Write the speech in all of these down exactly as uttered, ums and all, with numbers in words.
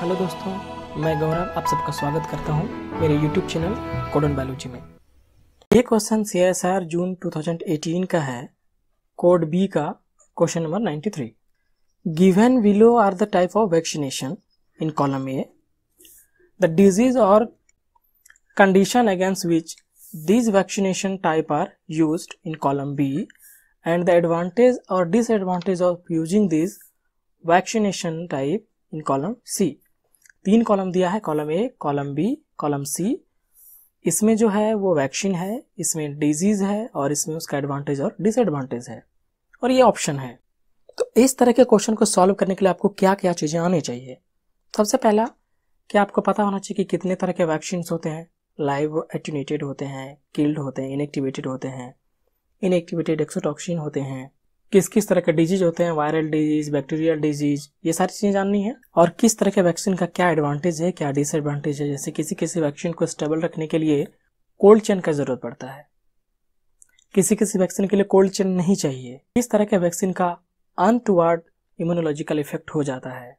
Hello दोस्तों, मैं गौरव आप सबका स्वागत करता हूं मेरे YouTube channel code and biology में। ये question C S R June दो हज़ार अठारह का है, कोड बी का क्वेश्चन नंबर तिरानवे। Given below are the type of vaccination in column A, the disease और condition against which these vaccination type are used in column B and the advantage or disadvantage of using these vaccination type in column C। तीन column दिया है, column A, column B, column C. इसमें जो है वो vaccine है, इसमें disease है और इसमें उसका एडवांटेज और डिसएडवांटेज है और ये ऑप्शन है। तो इस तरह के क्वेश्चन को सॉल्व करने के लिए आपको क्या क्या चीजें आनी चाहिए। सबसे पहला, क्या आपको पता होना चाहिए कि कितने तरह के वैक्सीन होते हैं। लाइव एटेन्यूएटेड होते हैं, किल्ड होते हैं, इनएक्टिवेटेड होते हैं, इनएक्टिवेटेड एक्सोटॉक्सिन होते हैं, किस किस तरह के डिजीज होते हैं, वायरल डिजीज, बैक्टीरियल डिजीज, ये सारी चीजें जाननी है। और किस तरह के वैक्सीन का क्या एडवांटेज है, क्या डिसएडवांटेज है। जैसे किसी किसी वैक्सीन को स्टेबल रखने के लिए कोल्ड चेन का जरूरत पड़ता है, किसी किसी वैक्सीन के लिए कोल्ड चेन नहीं चाहिए। किस तरह के वैक्सीन का अनटुवर्ड इम्यूनोलॉजिकल इफेक्ट हो जाता है,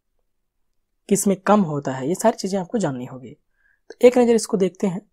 किसमें कम होता है, ये सारी चीजें आपको जाननी होगी। तो एक नजर इसको देखते हैं।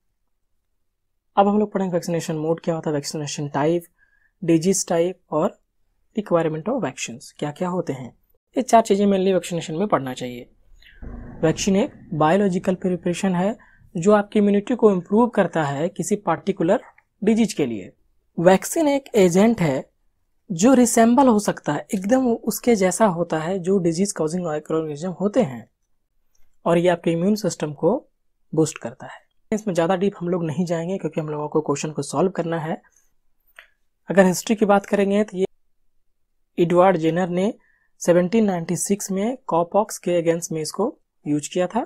अब हम लोग पढ़ेंगे वैक्सीनेशन मोड क्या होता है, वैक्सीनेशन टाइप, डिजीज टाइप और रिक्वायरमेंट ऑफ वैक्सीन क्या क्या होते हैं। ये चार चीजें मेनली वैक्सीनेशन में पढ़ना चाहिए। वैक्सीन एक बायोलॉजिकल प्रिपरेशन है जो आपकी इम्यूनिटी को इम्प्रूव करता है किसी पार्टिकुलर डिजीज के लिए। वैक्सीन एक एजेंट है जो रिसेंबल हो सकता है, एकदम उसके जैसा होता है जो डिजीज कॉजिंग ऑर्गेनिज्म होते हैं और ये आपके इम्यून सिस्टम को बूस्ट करता है। इसमें ज़्यादा डीप हम लोग नहीं जाएंगे क्योंकि हम लोगों को क्वेश्चन को सॉल्व करना है। अगर हिस्ट्री की बात करेंगे तो ये एडवर्ड जेनर ने सत्रह सौ छियानवे में कॉपॉक्स के अगेंस्ट में इसको यूज किया था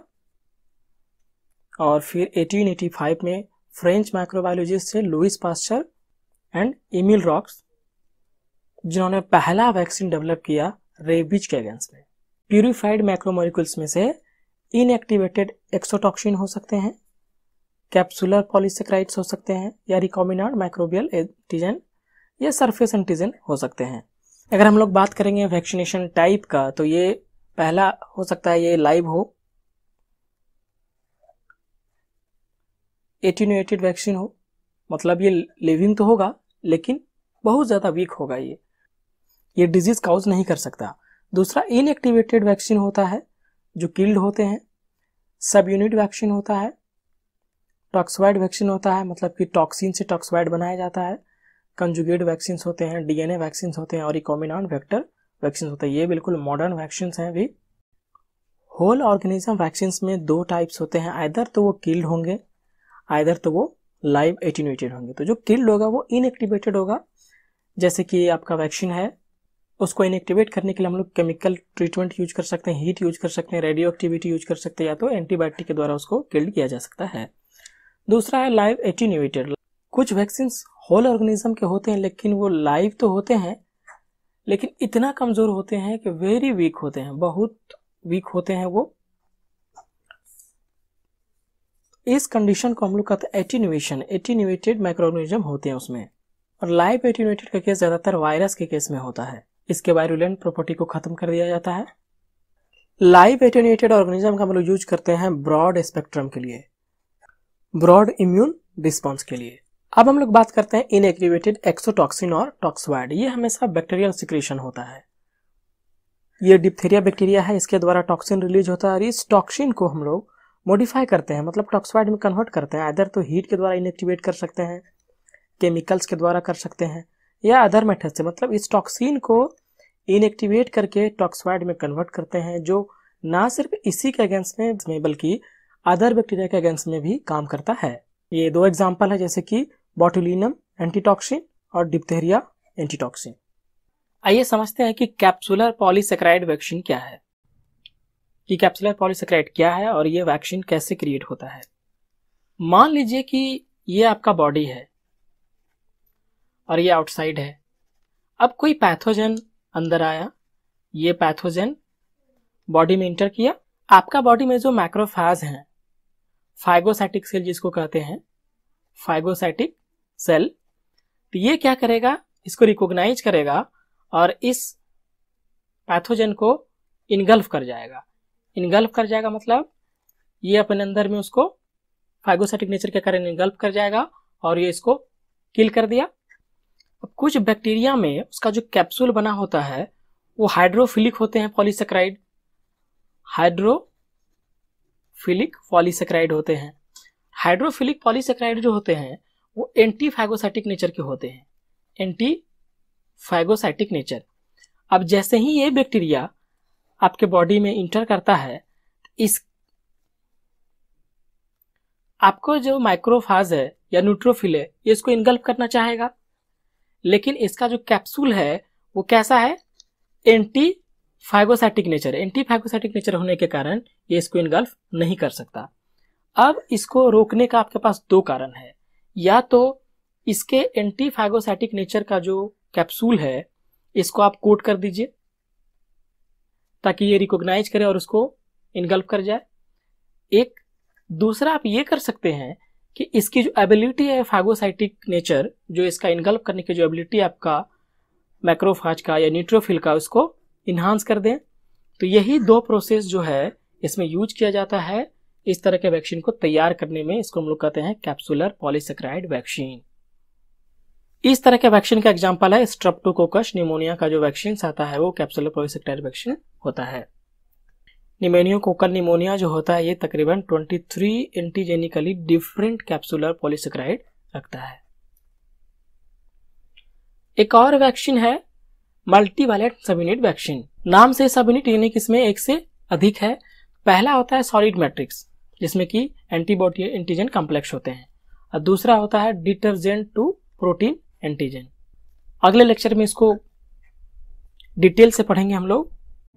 और फिर अठारह सौ पचासी में फ्रेंच माइक्रोबायोलॉजिस्ट से Louis Pasteur and Emile Roux, जिन्होंने पहला वैक्सीन डेवलप किया रेबीज के अगेंस्ट में। प्यूरिफाइड मैक्रोमोलिक्यूल्स में से इनएक्टिवेटेड एक्सोटॉक्सिन हो सकते हैं, कैप्सुलर पॉलीसेकेराइड्स हो सकते हैं, या रिकॉम्बिनेंट माइक्रोबियल एंटीजन या सरफेस एंटीजन हो सकते हैं। अगर हम लोग बात करेंगे वैक्सीनेशन टाइप का तो ये पहला हो सकता है ये लाइव हो, एटेन्यूएटेड वैक्सीन हो, मतलब ये लिविंग तो होगा लेकिन बहुत ज्यादा वीक होगा, ये ये डिजीज काउज नहीं कर सकता। दूसरा इनएक्टिवेटेड वैक्सीन होता है जो किल्ड होते हैं, सब यूनिट वैक्सीन होता है, टॉक्सवाइड वैक्सीन होता है, मतलब कि टॉक्सिन से टॉक्सवाइड बनाया जाता है, कंजुगेट वैक्सीन होते हैं, डीएनए वैक्सीन होते हैं और रिकॉम्बिनेंट वेक्टर वैक्सीन होते हैं। ये बिल्कुल मॉडर्न वैक्सीन हैं भी। होल ऑर्गेनिज्म वैक्सीन में दो टाइप्स होते हैं, आइदर तो वो किल्ड होंगे, आइदर तो वो लाइव एटेन्यूएटेड होंगे। तो जो किल्ड होगा वो इनएक्टिवेटेड होगा, जैसे कि आपका वैक्सीन है उसको इनएक्टिवेट करने के लिए हम लोग केमिकल ट्रीटमेंट यूज कर सकते हैं, हीट यूज कर सकते हैं, रेडियो एक्टिविटी यूज कर सकते हैं, या तो एंटीबायोटिक के द्वारा उसको किल्ड किया जा सकता है। दूसरा है लाइव एटेन्यूएटेड। कुछ वैक्सीन होल ऑर्गेनिज्म के होते हैं लेकिन वो लाइव तो होते हैं लेकिन इतना कमजोर होते हैं कि वेरी वीक होते हैं, बहुत वीक होते हैं वो। इस कंडीशन को हम लोग कहते हैं एटेन्यूएशन। एटेन्यूएटेड माइक्रो ऑर्गेनिज्म होते हैं उसमें। और लाइव एटेन्यूएटेड का केस ज्यादातर वायरस के केस में होता है, इसके वायरुलेंट प्रॉपर्टी को खत्म कर दिया जाता है। लाइव एटेन्यूएटेड ऑर्गेनिज्म का हम लोग यूज करते हैं ब्रॉड स्पेक्ट्रम के लिए, ब्रॉड इम्यून रिस्पॉन्स के लिए। अब हम लोग बात करते हैं इनएक्टिवेटेड एक्सोटॉक्सिन और टॉक्सवाइड। ये हमेशा बैक्टीरियल सिक्रेशन होता है, ये डिप्थीरिया बैक्टीरिया है, इसके द्वारा टॉक्सिन रिलीज होता है और इस टॉक्सिन को हम लोग मॉडिफाई करते हैं, मतलब टॉक्सवाइड में कन्वर्ट करते हैं। आइदर तो हीट के द्वारा इनएक्टिवेट कर सकते हैं, केमिकल्स के द्वारा कर सकते हैं, या अदर मेथड से, मतलब इस टॉक्सिन को इनएक्टिवेट करके टॉक्सवाइड में कन्वर्ट करते हैं, जो ना सिर्फ इसी के अगेंस्ट में बल्कि अदर बैक्टीरिया के अगेंस्ट में भी काम करता है। ये दो एग्जांपल है, जैसे कि बोटुलिनम एंटीटॉक्सिन और डिप्थीरिया एंटीटॉक्सिन। आइए समझते हैं कि कैप्सुलर पॉलीसेकेराइड वैक्सीन क्या है, कि कैप्सुलर पॉलीसेकेराइड क्या है और ये वैक्सीन कैसे क्रिएट होता है। मान लीजिए कि ये आपका बॉडी है और ये आउटसाइड है। अब कोई पैथोजन अंदर आया, ये पैथोजन बॉडी में इंटर किया। आपका बॉडी में जो मैक्रोफेज हैं, फाइगोसाइटिक सेल जिसको कहते हैं, फाइगोसाइटिक सेल, तो ये क्या करेगा, इसको रिकॉग्नाइज करेगा और इस पैथोजन को इनगल्फ कर जाएगा। इनगल्फ कर जाएगा, मतलब ये अपने अंदर में उसको फाइगोसाइटिक नेचर के कारण इनगल्फ कर जाएगा और ये इसको किल कर दिया। अब कुछ बैक्टीरिया में उसका जो कैप्सूल बना होता है वो हाइड्रोफिलिक होते हैं पॉलीसेकेराइड, हाइड्रोफिलिक पॉलीसेकेराइड होते हैं। हाइड्रोफिलिक पॉलीसेकेराइड जो होते हैं वो एंटी फाइगोसाइटिक नेचर के होते हैं, एंटी फाइगोसाइटिक नेचर। अब जैसे ही ये बैक्टीरिया आपके बॉडी में इंटर करता है, इस आपको जो माइक्रोफाज है या न्यूट्रोफिल है ये इसको इनगल्फ करना चाहेगा, लेकिन इसका जो कैप्सूल है वो कैसा है, anti phagocytic nature. Anti phagocytic nature होने के कारण ये इसको इनगल्फ नहीं कर सकता। अब इसको रोकने का आपके पास दो कारण है, या तो इसके एंटी फाइगोसाइटिक नेचर का जो कैप्सूल है इसको आप कोट कर दीजिए ताकि ये रिकॉग्नाइज करे और उसको इनगल्फ कर जाए। एक दूसरा आप ये कर सकते हैं कि इसकी जो एबिलिटी है फाइगोसाइटिक नेचर, जो इसका इनगल्फ करने की जो एबिलिटी है आपका मैक्रोफाज का या न्यूट्रोफिल का, उसको इन्हांस कर दें। तो यही दो प्रोसेस जो है इसमें यूज किया जाता है इस तरह के वैक्सीन को तैयार करने में। इसको हम लोग कहते हैं कैप्सुलर पॉलीसेकेराइड वैक्सीन। इस तरह के वैक्सीन का एग्जांपल है स्ट्रेप्टोकोकस निमोनिया का जो वैक्सीन आता है वो कैप्सुलर पॉलीसेकेराइड वैक्सीन होता है। निमोनियोकोकल निमोनिया जो होता है ये तकरीबन तेईस एंटीजेनिकली डिफरेंट कैप्सुलर पॉलीसेकेराइड रखता है। एक और वैक्सीन है मल्टीवैलेंट सबयूनिट वैक्सीन। नाम से सबयूनिट यानी कि इसमें एक से अधिक है। पहला होता है सॉलिड मैट्रिक्स जिसमें कि एंटीबॉडी एंटीजन कॉम्प्लेक्स होते हैं, और दूसरा होता है डिटर्जेंट टू प्रोटीन एंटीजन। अगले लेक्चर में इसको डिटेल से पढ़ेंगे हम लोग।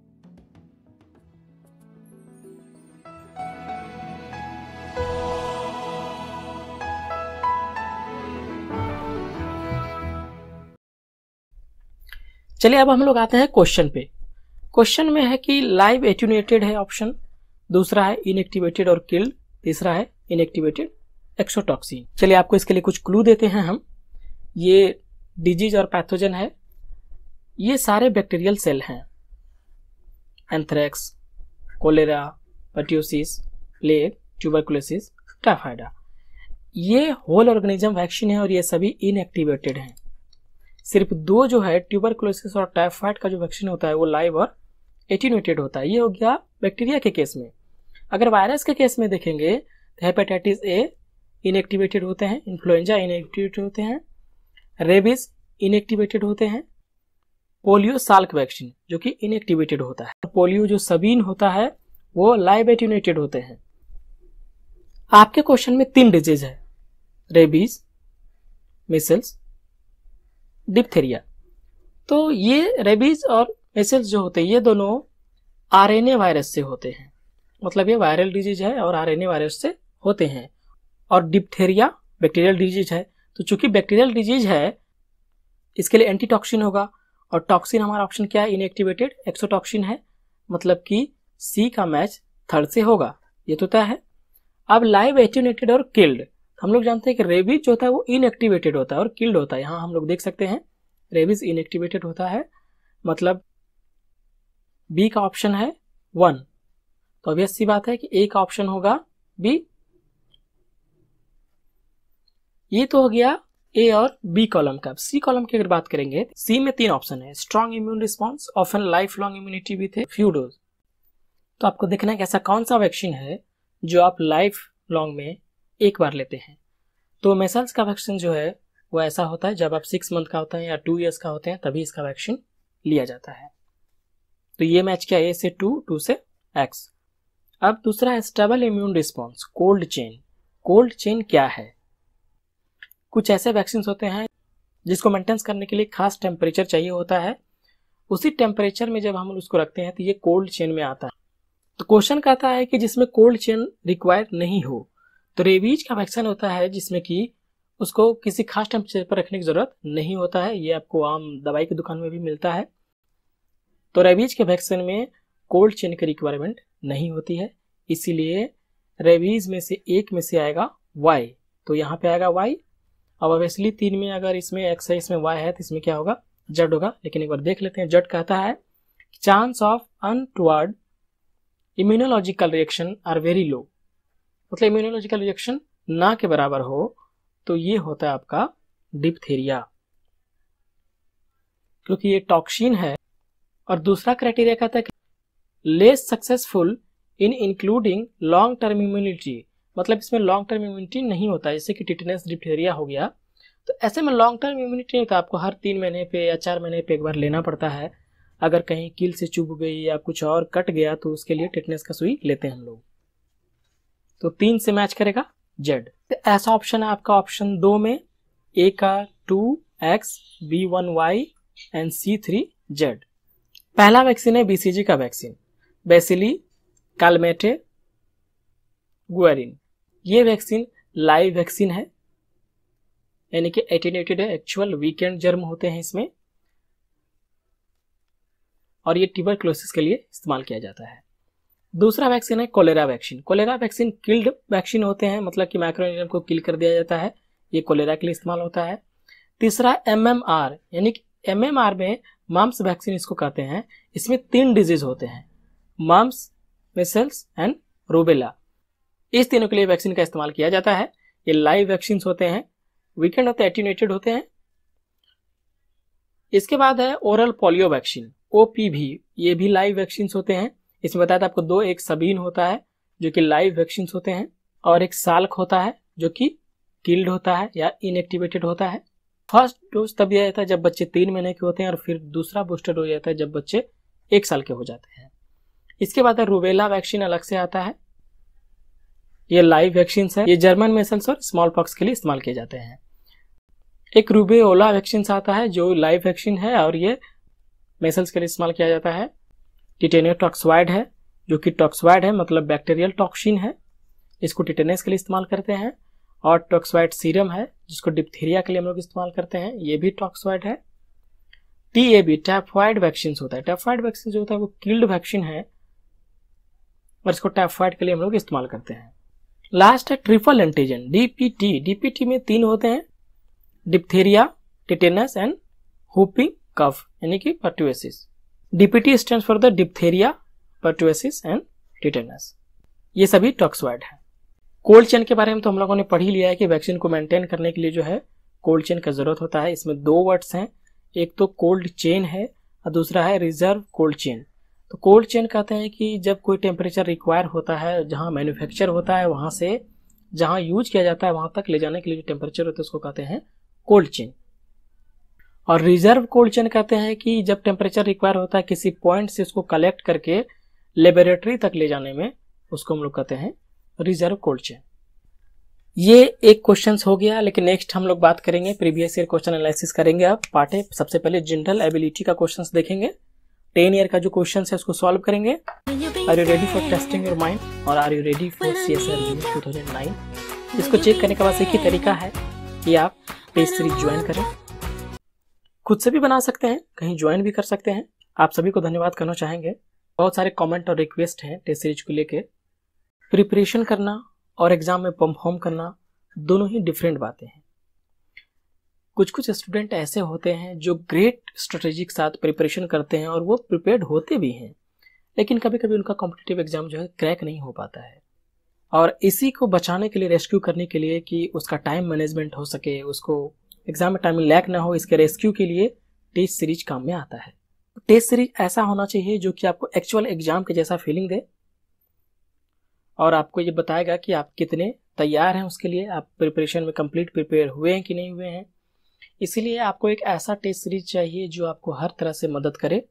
चलिए अब हम लोग आते हैं क्वेश्चन पे। क्वेश्चन में है कि लाइव एट्यूनेटेड है ऑप्शन, दूसरा है इनएक्टिवेटेड और किल्ड, तीसरा है इनएक्टिवेटेड एक्सोटॉक्सिन। चलिए आपको इसके लिए कुछ क्लू देते हैं हम। ये डिजीज और पैथोजन है, ये सारे बैक्टीरियल सेल हैं, anthrax, cholera, pertussis, plague, tuberculosis, typhoid. ये होल ऑर्गेनिज्म वैक्सीन है और ये सभी इनएक्टिवेटेड हैं। सिर्फ दो जो है ट्यूबरकुलोसिस और टाइफाइड का जो वैक्सीन होता है वो लाइव और एटीन्यूएटेड होता है। ये हो गया बैक्टीरिया के केस में। अगर वायरस के केस में देखेंगे तो हेपेटाइटिस ए इनएक्टिवेटेड होते हैं, इन्फ्लुएंजा इनएक्टिवेटेड होते हैं, रेबीज इनएक्टिवेटेड होते हैं, पोलियो साल्क वैक्सीन जो कि इनएक्टिवेटेड होता है, पोलियो जो सबीन होता है वो लाइव एटीन्यूएटेड होते हैं। आपके क्वेश्चन में तीन डिजीज है, रेबीज, मिसल्स, डिप्थेरिया। तो ये रेबीज और मिसल्स जो होते हैं ये दोनों आरएनए वायरस से होते हैं, मतलब ये वायरल डिजीज है और आरएनए वायरस से होते हैं। और डिप्थेरिया बैक्टीरियल डिजीज है। तो चूंकि बैक्टीरियल डिजीज है इसके लिए एंटीटॉक्सिन होगा, और टॉक्सिन हमारा ऑप्शन क्या है, इनएक्टिवेटेड एक्सोटॉक्सिन है, मतलब कि सी का मैच थर्ड से होगा, ये तो तय है। अब लाइव एट्यूनेटेड और किल्ड, हम लोग जानते हैं कि रेबीज जो होता है वो इनएक्टिवेटेड होता है और किल्ड होता है। यहाँ हम लोग देख सकते हैं रेबीज इनएक्टिवेटेड होता है, मतलब बी का ऑप्शन है वन। तो ऑब्वियस सी बात है कि ए का ऑप्शन होगा बी। ये तो हो गया ए और बी कॉलम का। सी कॉलम की अगर बात करेंगे, सी में तीन ऑप्शन है, strong immune response, often life long immunity with a few dose. तो आपको देखना है कि ऐसा कौन सा वैक्सीन है जो आप लाइफ लॉन्ग में एक बार लेते हैं। तो मेसल्स का वैक्सीन जो है वो ऐसा होता है जब आप सिक्स मंथ का होता है या टू ईयर्स का होते हैं तभी इसका वैक्सीन लिया जाता है। तो ये मैच क्या है, ए से टू, टू से एक्स। अब दूसरा है stable immune response, cold chain. Cold chain क्या है, कुछ ऐसे वैक्सीन होते हैं जिसको मेंटेन करने के लिए खास टेम्परेचर चाहिए होता है, उसी टेम्परेचर में जब हम उसको रखते हैं तो ये कोल्ड चेन में आता है। तो क्वेश्चन कहता है कि जिसमें कोल्ड चेन रिक्वायर्ड नहीं हो। तो रेबीज का वैक्सीन होता है जिसमें कि उसको किसी खास टेम्परेचर पर रखने की जरूरत नहीं होता है, ये आपको आम दवाई की दुकान में भी मिलता है। तो रेबीज के वैक्सीन में कोल्ड चेन की रिक्वायरमेंट नहीं होती है, इसीलिए रेबीज में से एक में से आएगा वाई। तो यहाँ पे आएगा वाई। अब ऑब्वियसली तीन में अगर इसमें एक्स है इसमें वाई है तो इसमें क्या होगा, जेड होगा। लेकिन एक बार देख लेते हैं, जेड कहता है chance of untoward immunological reaction are very low, मतलब इम्यूनोलॉजिकल रिएक्शन ना के बराबर हो, तो ये होता है आपका डिप्थीरिया, क्योंकि ये टॉक्सिन है। और दूसरा क्राइटेरिया कहता है कि less successful in including long term immunity, मतलब इसमें लॉन्ग टर्म इम्यूनिटी नहीं होता, जैसे कि टिटेनस डिप्थीरिया हो गया, तो ऐसे में लॉन्ग टर्म इम्यूनिटी नहीं होता, आपको हर तीन महीने पे या चार महीने पे एक बार लेना पड़ता है। अगर कहीं कील से चुभ गई या कुछ और कट गया तो उसके लिए टिटेनस का सुई लेते हैं हम लोग। तो तीन से मैच करेगा जेड। तो ऐसा ऑप्शन है आपका ऑप्शन दो में, ए का two X, B one Y and C three Z. पहला वैक्सीन है बीसीजी का वैक्सीन, बेसिली कैलमेटे गुएरिन। ये वैक्सीन लाइव वैक्सीन है, यानी कि एटेन्यूएटेड है, एक्चुअल वीकेंड जर्म होते हैं इसमें, और ये ट्यूबरक्लोसिस के लिए इस्तेमाल किया जाता है। दूसरा वैक्सीन है cholera vaccine. Cholera vaccine killed vaccine होते हैं, मतलब कि माइक्रोऑर्गेनिज्म को किल कर दिया जाता है, ये कोलेरा के लिए इस्तेमाल होता है। तीसरा एमएमआर, यानी कि एमएमआर में मम्स वैक्सीन इसको कहते हैं। इसमें तीन डिजीज होते हैं, मम्स, मिसल्स एंड रूबेला। इस तीनों के लिए वैक्सीन का इस्तेमाल किया जाता है। ये लाइव वैक्सीन होते हैं, वीकेंड होते हैं, एटीन्यूएटेड होते हैं। इसके बाद है ओरल पोलियो वैक्सीन, ओपीवी, ये भी लाइव वैक्सीन होते हैं। इसमें बताया था आपको दो, एक सबीन होता है जो कि लाइव वैक्सीन होते हैं, और एक साल्क होता है जो कि किल्ड होता है या इनएक्टिवेटेड होता है। फर्स्ट डोज तब दिया जाता है जब बच्चे तीन महीने के होते हैं, और फिर दूसरा बूस्टर डोज जाता है जब बच्चे एक साल के हो जाते हैं। इसके बाद है रूबेला वैक्सीन, अलग से आता है, ये लाइव वैक्सीन है, ये जर्मन मेसल्स और स्मॉल पॉक्स के लिए इस्तेमाल किए जाते हैं। एक रूबेओला वैक्सीन आता है जो लाइव वैक्सीन है, और ये मेसल्स के लिए इस्तेमाल किया जाता है। टिटेनियो टॉक्सवाइड है, जो कि टॉक्सवाइड है मतलब बैक्टीरियल टॉक्सिन है, इसको टिटेनस के लिए इस्तेमाल करते हैं। और टॉक्सवाइड सीरम है जिसको डिप्थीरिया के लिए हम लोग इस्तेमाल करते हैं, ये भी टॉक्सवाइड है। टीएबी टाइफाइड वैक्सीन होता है, टाइफाइड वैक्सीन जो होता है वो किल्ड वैक्सीन है, और इसको टाइफाइड के लिए हम लोग इस्तेमाल करते हैं। लास्ट है ट्रिपल एंटीजन, डीपीटी। डीपीटी में तीन होते हैं, diphtheria, tetanus and whooping cough, यानी कि pertussis. DPT stands for the diphtheria, pertussis and tetanus. ये सभी टॉक्सवाइड है। कोल्ड चेन के बारे में तो हम लोगों ने पढ़ ही लिया है कि वैक्सीन को मेंटेन करने के लिए जो है कोल्ड चेन का जरूरत होता है। इसमें दो वर्ड्स हैं, एक तो कोल्ड चेन है और दूसरा है रिजर्व कोल्ड चेन। तो कोल्ड चेन कहते हैं कि जब कोई टेम्परेचर रिक्वायर होता है, जहां मैन्युफैक्चर होता है वहां से जहां यूज किया जाता है वहां तक ले जाने के लिए जो टेम्परेचर होता है उसको कहते हैं कोल्ड चेन। और रिजर्व कोल्ड चेन कहते हैं कि जब टेम्परेचर रिक्वायर होता है किसी पॉइंट से उसको कलेक्ट करके लेबोरेटरी तक ले जाने में, उसको हम लोग कहते हैं रिजर्व कोल्ड चेन। ये एक क्वेश्चन हो गया, लेकिन नेक्स्ट हम लोग बात करेंगे प्रीवियस ईयर क्वेश्चन एनालिसिस करेंगे। अब पार्ट है, सबसे पहले जनरल एबिलिटी का क्वेश्चन देखेंगे, टेन ईयर का जो क्वेश्चन है उसको सॉल्व करेंगे। Are you ready for testing your mind, और are you ready for CSR two thousand nine. इसको चेक करने का बस एक ही तरीका है कि आप टेस्ट सीरीज ज्वाइन करें, खुद से भी बना सकते हैं, कहीं ज्वाइन भी कर सकते हैं। आप सभी को धन्यवाद करना चाहेंगे। बहुत सारे कमेंट और रिक्वेस्ट हैं टेस्ट सीरीज को लेके। प्रिपरेशन करना और एग्जाम में परफॉर्म करना दोनों ही डिफरेंट बातें हैं। कुछ कुछ स्टूडेंट ऐसे होते हैं जो ग्रेट स्ट्रेटेजी के साथ प्रिपरेशन करते हैं और वो प्रिपेयर्ड होते भी हैं, लेकिन कभी कभी उनका कॉम्पिटिटिव एग्जाम जो है क्रैक नहीं हो पाता है। और इसी को बचाने के लिए, रेस्क्यू करने के लिए कि उसका टाइम मैनेजमेंट हो सके, उसको एग्जाम में टाइम लैक ना हो, इसके रेस्क्यू के लिए टेस्ट सीरीज काम में आता है। टेस्ट सीरीज ऐसा होना चाहिए जो कि आपको एक्चुअल एग्जाम के जैसा फीलिंग दे, और आपको ये बताएगा कि आप कितने तैयार हैं उसके लिए, आप प्रिपरेशन में कंप्लीट प्रिपेयर हुए हैं कि नहीं हुए हैं। इसीलिए आपको एक ऐसा टेस्ट सीरीज चाहिए जो आपको हर तरह से मदद करे,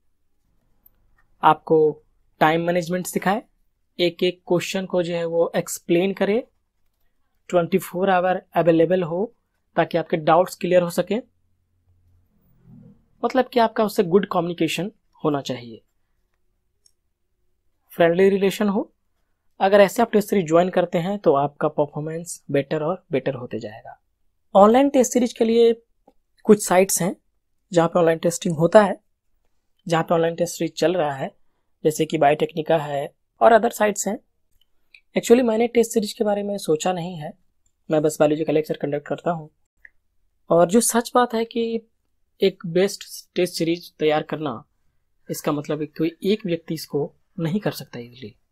आपको टाइम मैनेजमेंट सिखाए, एक एक क्वेश्चन को जो है वो एक्सप्लेन करे, ट्वेंटी फोर आवर अवेलेबल हो ताकि आपके डाउट्स क्लियर हो सके। मतलब कि आपका उससे गुड कम्युनिकेशन होना चाहिए, फ्रेंडली रिलेशन हो। अगर ऐसे आप टेस्ट सीरीज ज्वाइन करते हैं तो आपका परफॉर्मेंस बेटर और बेटर होते जाएगा। ऑनलाइन टेस्ट सीरीज के लिए कुछ साइट्स हैं जहाँ पे ऑनलाइन टेस्टिंग होता है, जहाँ पे ऑनलाइन टेस्ट सीरीज चल रहा है, जैसे कि बायोटेक्निका है और अदर साइट्स हैं। एक्चुअली मैंने टेस्ट सीरीज के बारे में सोचा नहीं है, मैं बस बायोलॉजी का लेक्चर कंडक्ट करता हूँ। और जो सच बात है कि एक बेस्ट टेस्ट सीरीज तैयार करना, इसका मतलब कोई एक व्यक्ति इसको नहीं कर सकता इजीली।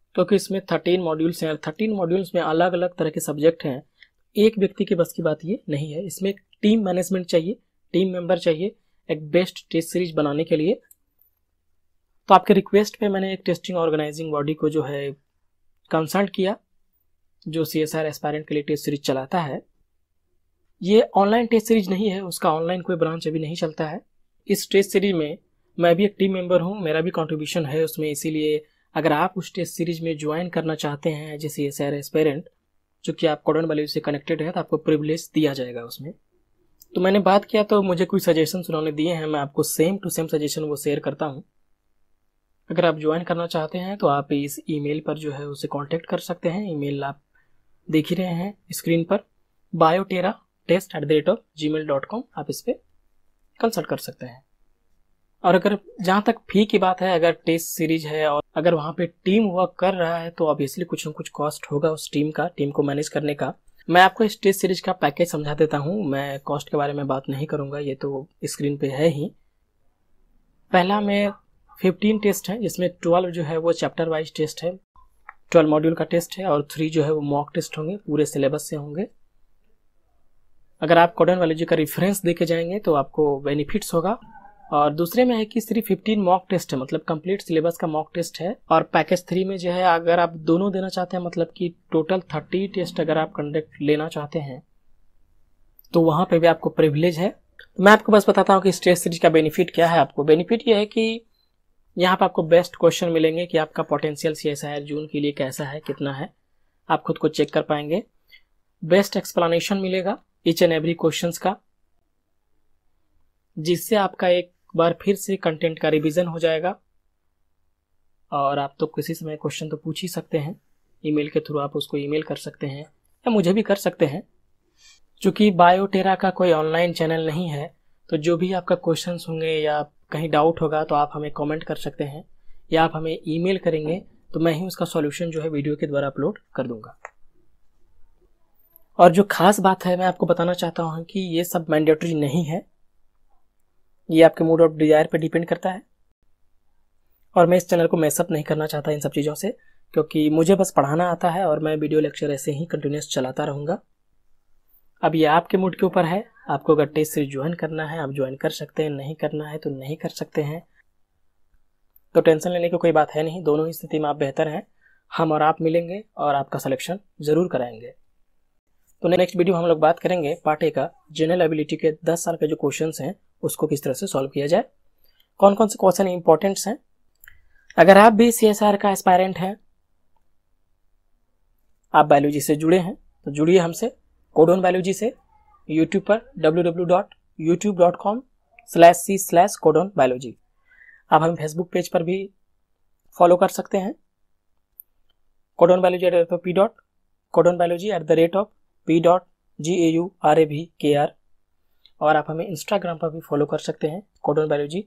क्योंकि इसमें थर्टीन मॉड्यूल्स हैं। थर्टीन मॉड्यूल्स में अलग अलग तरह के सब्जेक्ट हैं। एक व्यक्ति के बस की बात ये नहीं है। इसमें एक टीम मैनेजमेंट चाहिए, टीम मेंबर चाहिए एक बेस्ट टेस्ट सीरीज बनाने के लिए। तो आपके रिक्वेस्ट पे मैंने एक टेस्टिंग ऑर्गेनाइजिंग बॉडी को जो है कंसल्ट किया, जो सी एस आर एस्पायरेंट के लिए टेस्ट सीरीज चलाता है। ये ऑनलाइन टेस्ट सीरीज नहीं है, उसका ऑनलाइन कोई ब्रांच अभी नहीं चलता है। इस टेस्ट सीरीज में मैं भी एक टीम मेंबर हूँ, मेरा भी कंट्रीब्यूशन है उसमें। इसीलिए अगर आप उस टेस्ट सीरीज में ज्वाइन करना चाहते हैं जैसे सी एस आर एस्पायरेंट, जो कि आप कोडन वैल्यू से कनेक्टेड है, तो आपको प्रिविलेज दिया जाएगा उसमें। तो मैंने बात किया तो मुझे कुछ सजेशन उन्होंने दिए हैं, मैं आपको सेम टू सेम सजेशन वो शेयर करता हूँ। अगर आप ज्वाइन करना चाहते हैं तो आप इस ईमेल पर जो है उसे कांटेक्ट कर सकते हैं। ईमेल आप देख ही रहे हैं स्क्रीन पर, Biotera test at the rate of gmail dot com. आप इस पर कंसल्ट कर सकते हैं। और अगर जहाँ तक फी की बात है, अगर टेस्ट सीरीज है और अगर वहाँ पे टीम वर्क कर रहा है तो ऑब्वियसली कुछ न कुछ कॉस्ट होगा उस टीम का, टीम को मैनेज करने का। मैं आपको इस टेस्ट सीरीज का पैकेज समझा देता हूँ, मैं कॉस्ट के बारे में बात नहीं करूँगा, ये तो स्क्रीन पे है ही। पहला में फिफ्टीन टेस्ट है, जिसमें ट्वेल्व जो है वो चैप्टर वाइज टेस्ट है, ट्वेल्व मॉड्यूल का टेस्ट है, और थ्री जो है वो मॉक टेस्ट होंगे, पूरे सिलेबस से होंगे। अगर आप कोडन वैल्यू का रेफरेंस देके जाएंगे तो आपको बेनिफिट्स होगा। और दूसरे में है कि सिर्फ फिफ्टीन मॉक टेस्ट है, मतलब कंप्लीट सिलेबस का मॉक टेस्ट है। और पैकेज थ्री में जो है अगर आप दोनों देना चाहते हैं, मतलब कि टोटल थर्टी टेस्ट अगर आप कंडक्ट लेना चाहते हैं तो वहाँ पे भी आपको प्रिविलेज है। मैं आपको बस बताता हूँ कि इस टेस्ट सीरीज का बेनिफिट क्या है। आपको बेनिफिट ये है कि यहाँ पर आपको बेस्ट क्वेश्चन मिलेंगे कि आपका potential C S I R June के लिए कैसा है, कितना है, आप खुद को चेक कर पाएंगे। बेस्ट एक्सप्लेनेशन मिलेगा ईच एंड एवरी क्वेश्चंस का, जिससे आपका एक बार फिर से कंटेंट का रिवीजन हो जाएगा। और आप तो किसी समय क्वेश्चन तो पूछ ही सकते हैं, ईमेल के थ्रू आप उसको ईमेल कर सकते हैं या मुझे भी कर सकते हैं। चूँकि बायोटेरा का कोई ऑनलाइन चैनल नहीं है, तो जो भी आपका क्वेश्चंस होंगे या कहीं डाउट होगा तो आप हमें कमेंट कर सकते हैं या आप हमें ईमेल करेंगे, तो मैं ही उसका सॉल्यूशन जो है वीडियो के द्वारा अपलोड कर दूंगा। और जो खास बात है मैं आपको बताना चाहता हूँ कि ये सब मैंडेटरी नहीं है, ये आपके मूड ऑफ डिजायर पे डिपेंड करता है। और मैं इस चैनल को मैसअप नहीं करना चाहता इन सब चीज़ों से, क्योंकि मुझे बस पढ़ाना आता है और मैं वीडियो लेक्चर ऐसे ही कंटिन्यूस चलाता रहूँगा। अब ये आपके मूड के ऊपर है, आपको अगर टेस्ट सीरीज ज्वाइन करना है आप ज्वाइन कर सकते हैं, नहीं करना है तो नहीं कर सकते हैं। तो टेंशन लेने की कोई बात है नहीं, दोनों ही स्थिति में आप बेहतर हैं। हम और आप मिलेंगे और आपका सिलेक्शन जरूर कराएंगे। तो नेक्स्ट वीडियो हम लोग बात करेंगे पार्ट ए का, जनरल एबिलिटी के दस साल के जो क्वेश्चंस हैं उसको किस तरह से सॉल्व किया जाए, कौन कौन से क्वेश्चन इंपॉर्टेंट्स हैं। अगर आप भी सी एस आर का एस्पायरेंट हैं, आप बायोलॉजी से जुड़े हैं, तो जुड़िए हमसे कोडन बायोलॉजी से यूट्यूब पर W W W dot YouTube dot com slash C slash Codon Biology. आप हमें फेसबुक पेज पर भी फॉलो कर सकते हैं, Codon Biology at the rate of P dot Codon Biology at the rate of P dot G A U R A भी K are. और आप हमें इंस्टाग्राम पर भी फॉलो कर सकते हैं, कोडन बायोलॉजी।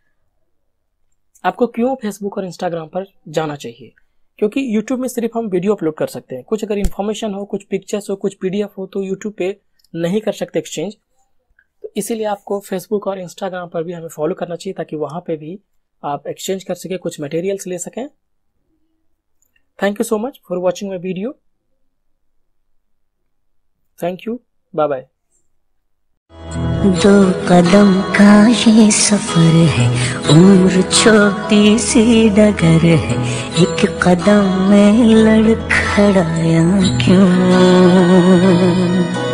आपको क्यों फेसबुक और इंस्टाग्राम पर जाना चाहिए? क्योंकि यूट्यूब में सिर्फ हम वीडियो अपलोड कर सकते हैं, कुछ अगर इन्फॉर्मेशन हो, कुछ पिक्चर्स हो, कुछ पीडीएफ हो, तो यूट्यूब पे नहीं कर सकते एक्सचेंज। तो इसीलिए आपको फेसबुक और इंस्टाग्राम पर भी हमें फॉलो करना चाहिए, ताकि वहाँ पे भी आप एक्सचेंज कर सके, कुछ मटेरियल्स ले सकें। Thank you so much for watching my video. Thank you, bye bye. दो कदम का ये सफर है, उम्र छोटी सी डगर है, एक कदम में लड़खड़ाया क्यों।